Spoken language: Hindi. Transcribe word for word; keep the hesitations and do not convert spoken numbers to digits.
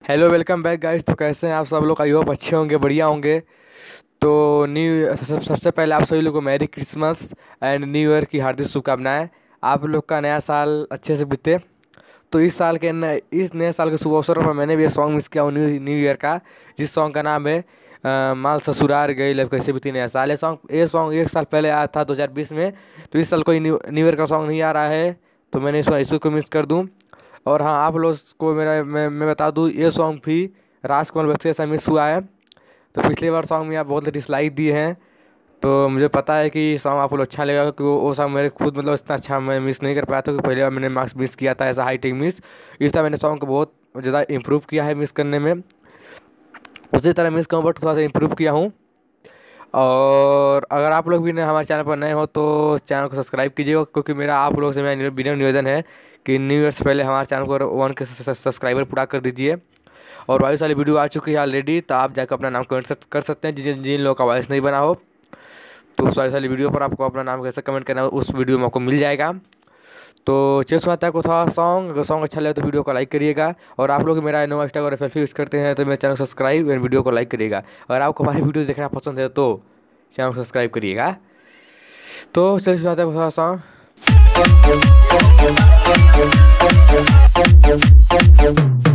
Hello, welcome back guys. तो कैसे हैं आप सब लोग? आई होप अच्छे होंगे, बढ़िया होंगे। तो न्यू सब सबसे पहले आप सभी लोग को merry Christmas and New Year की हार्दिक शुभकामनाएं। आप लोग का नया साल अच्छे से बीते। तो इस साल के न, इस नए साल के शुभ अवसर पर मैंने भी ये सॉन्ग मिस किया हूँ न्यू न्यू ईयर का, जिस सॉन्ग का नाम है अ, माल ससुराल गई लब कैसे बीती नया साल। ये सॉन्ग ये सॉन्ग एक साल पहले आया था दो हज़ार बीस में। तो इस साल कोई न्यू न्यू ईयर का सॉन्ग नहीं आ रहा है, तो मैंने इस इशू को मिस कर दूँ। और हाँ, आप लोग को मेरा मैं मैं बता दूँ, ये सॉन्ग भी राजकमल बख्शी से मिस हुआ है। तो पिछली बार सॉन्ग में आप बहुत डिसलाइक दिए हैं, तो मुझे पता है कि सॉन्ग आपको अच्छा लगेगा, क्योंकि वो वो सॉन्ग मेरे खुद मतलब इतना अच्छा मैं मिस नहीं कर पाया था, क्योंकि पहले बार मैंने मार्क्स मिस किया था ऐसा हाई टेक मिस। इस टाइम मैंने सॉन्ग को बहुत ज़्यादा इम्प्रूव किया है मिस करने में। उसी तरह मिस करूँ बट थोड़ा सा इम्प्रूव किया हूँ। और अगर आप लोग भी ने हमारे चैनल पर नए हो तो चैनल को सब्सक्राइब कीजिएगा, क्योंकि मेरा आप लोगों से मेरा विनम्र निवेदन है कि न्यू ईयर से पहले हमारे चैनल को वन के सब्सक्राइबर पूरा कर दीजिए। और वॉइस वाली वीडियो आ चुकी है ऑलरेडी, तो आप जाकर अपना नाम कमेंट कर सकते हैं जिन जिन लोगों का वॉइस नहीं बना हो। तो उस वॉइस वाली वीडियो पर आपको अपना नाम कैसे कमेंट करना है उस वीडियो में आपको मिल जाएगा। तो चलिए सुनाता है को था सॉन्ग। अगर सॉन्ग अच्छा लगे तो वीडियो को लाइक करिएगा। और आप लोग मेरा नोवा इंस्टाग्राम और एफ यूज़ करते हैं तो मेरे चैनल को सब्सक्राइब और वीडियो को लाइक करिएगा। अगर आपको हमारी वीडियो देखना पसंद है तो चैनल को सब्सक्राइब करिएगा। तो चलिए सुनाते हैं को था सॉन्ग।